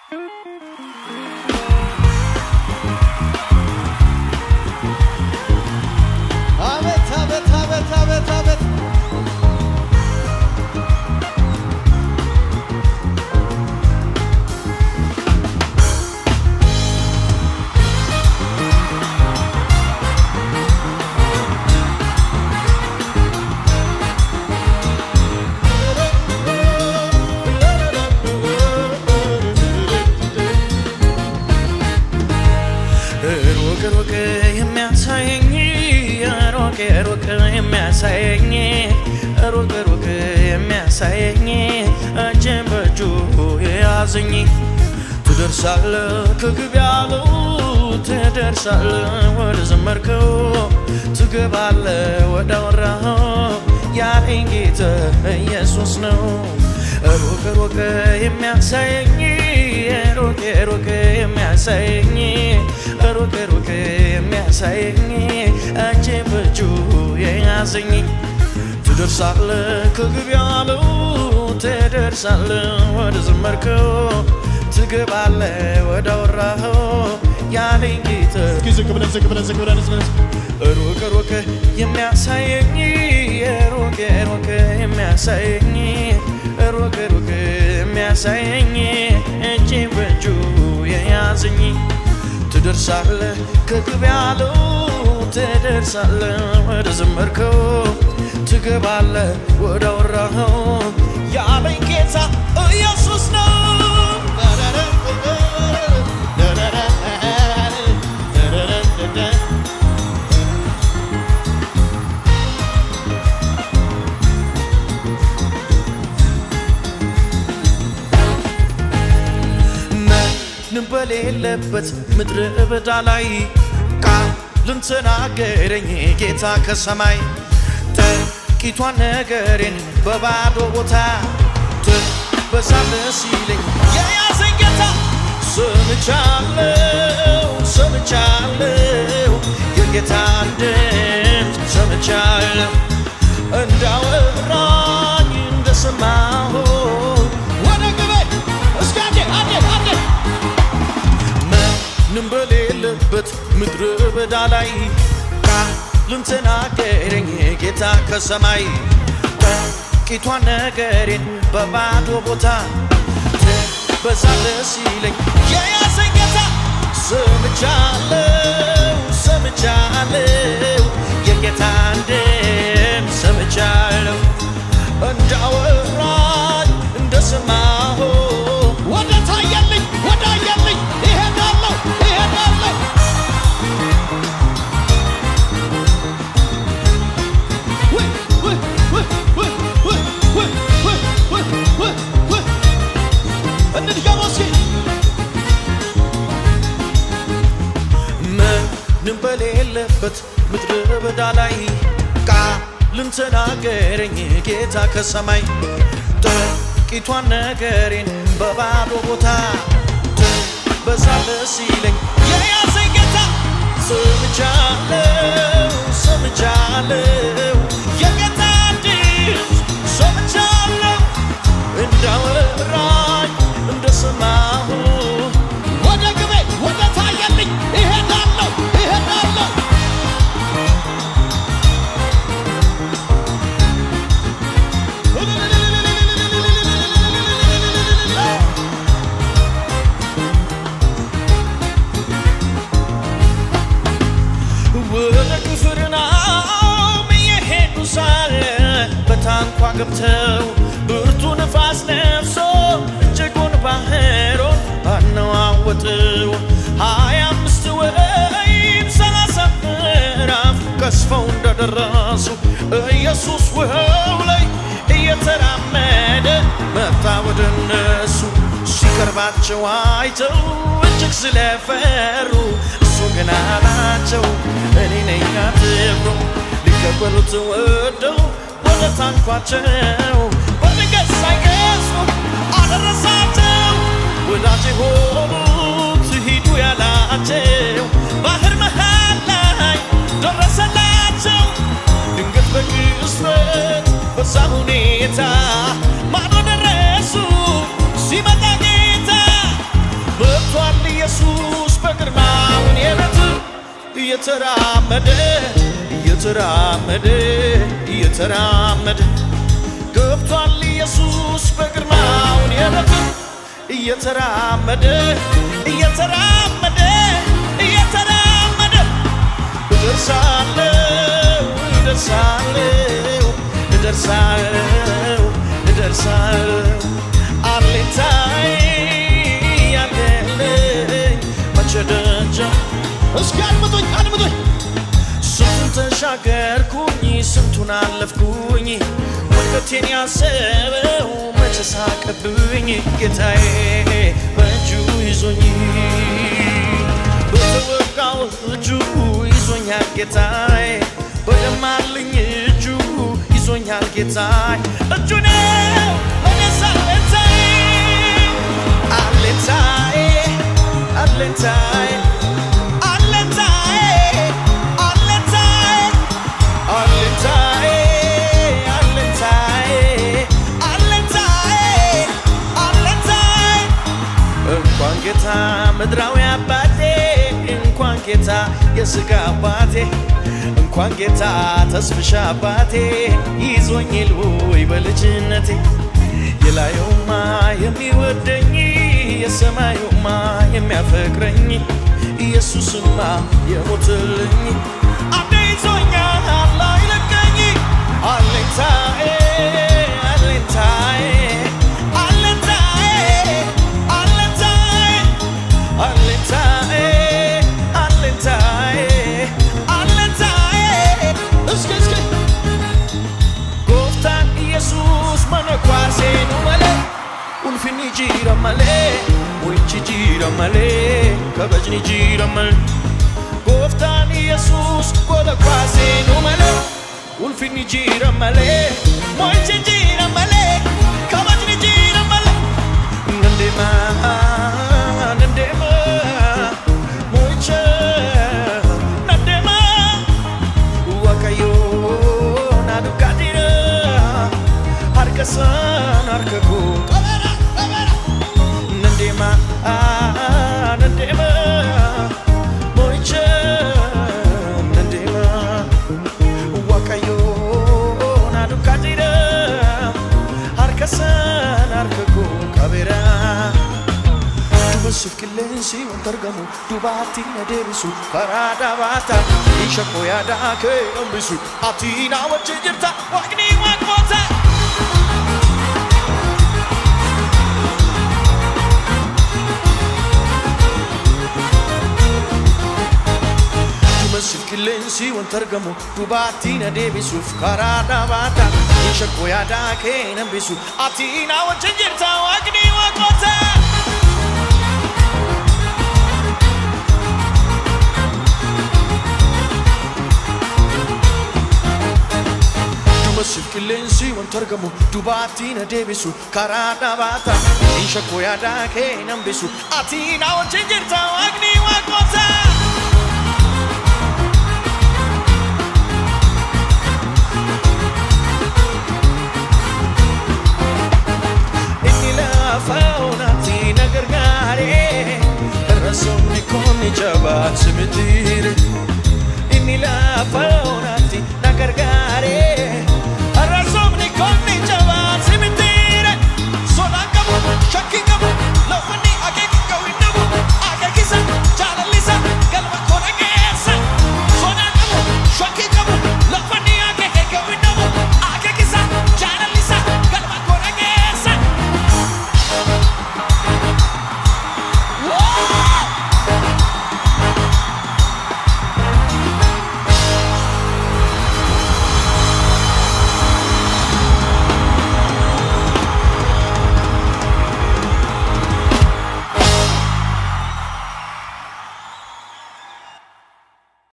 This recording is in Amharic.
تدرسال كجبالو تدرسال ورزمركو تجبال ودوراه يا إنجيت يسوس نو روك روك يمسيني روك روك يمسيني روك روك يمسيني أجيب جو يازني تدرسال كجبالو تدرسال ورزمركو تجبال ودوراه يا لينجيت كيزك بلن روك روك يمسيني روك روك يمسيني روك روك يمسيني أجيب جو يازني تدرسال كجبالو تدرسال ورزمركو تجبال ودوراه يا لينجيت يسوس نو نبليلبت مدر بدالاي قال لنتناغرني ጌታ ከሰማይ ተቂቷን ነገሬን በባዶ ቦታ በሳለስ ይለኝ የያዘኝ ጌታ ሰምቻለሁ የጌታን ድምፅ ሰምቻለሁ እንዳወራኝ እንደሰማሁ ወደ ግቤ እስኪ አንዴ ምንም በሌለበት ምድረ በዳ ላይ ቃልን ተናገረኝ ጌታ ከሰማይ ጥቂቷን ነገሬን በባዶ ቦታ በዛለስ ይለኝ የያዘኝ ጌታ ሰምቻለሁ የጌታን ድምፅ ሰምቻለሁ እንዳወራኝ እንደሰማሁ ወደ ታየልኝ እሄዳለሁ ምንም በሌለበት ምድረ በዳ ላይ ቃልን ተናገረኝ ጌታ ከሰማይ ጥቂቷን ነገሬን በባዶ ቦታ በዛለስ ይለኝ የያዘኝ ጌታ ሰምቻለሁ የጌታን ድምፅ ሰምቻለሁ እንዳወራኝ እንደሰማሁ ወደ ግቤ ወደ ታየልኝ እሄዳለሁ ወደ ክፍርናሆም የሄዱ ሳለ በታንኳ ገብተው ብርቱ ንፋስ ነፍሶ እጅጉን ባህሩን አነዋወጠው 25 ወይም 30 ምዕራፍ ቀስፈው እንደደረሱ ኢየሱስ ውሃው ላይ እየተራመደ መጣ ወደ እነሱ ሲቀርባቸው አይተው እጅግ ስለፈሩ እሱ ግን አላቸው እኔ ነኝ አትፍሩ ሊቀበሉት ወደው ወደ ታንኳቸው በድንገት ሳይገስጹ አደረሳቸው ወዳጄ ሆኑት ሂዱ ያላቸው ባህር መሃል ላይ ደረሰላቸው ድንገት በቅጽበት በዛ ሁኔታ ማዶ ደረሱ ሲመጣ ጌታ እየተራመደ ገብቷል ኢየሱስ በግርማው የበት እየተራመደ እደርሳለሁ አለታይ ያለኝ መቸደጃ እስኪ አድምጡኝ ስንቱን ተሻገርኩኝ ስንቱን አለፍኩኝ ወንገቴን ያሰበው መቼ ሳቀብኝ ጌታዬ በእጁ ይዞኝ በተወጋው እጁ ይዞኛል ጌታዬ በደማልኝ እጁ ይዞኛል ጌታዬ እጁ ነው እኔስ አለኝታዬ እንኳን ጌታ ምድራዊ አባቴ እንኳን ጌታ የሥጋ አባቴ እንኳን ጌታ ተስፍሻ አባቴ ይዞኝ ልውይ በልጅነቴ የላዩማ የሚወደኝ የሰማዩማ የሚያፈቅረኝ ኢየሱስማ የሞተልኝ አብደ ይዞኛል አይለቀኝ አለኝታዬ Goftan Jesus manakwase no male ulfini gira male muichi gira male kabajni gira mal Goftan Jesus manakwase no male ulfini gira male muichi gira male kabajni gira mal nandema muichi nandema wakayo Arkasan arkaku kabera nandema moiche nandema wakayo nadukadira arkasan arkaku kabera tubasuf kilensi wantargamu tubati nadebisu karada bata ishako yada ke ambisu atina wajirta wagni wakmota Silensi wantargamu dubatina debisu karada bata ishako yada ke nambisu atina wajirta wagni wakmota Silensi wantargamu dubatina debisu karada bata ishako yada ke nambisu atina wajirta wagni wakmota faunati nagargare rasoni koni jabat simitire inni la faunati nagargare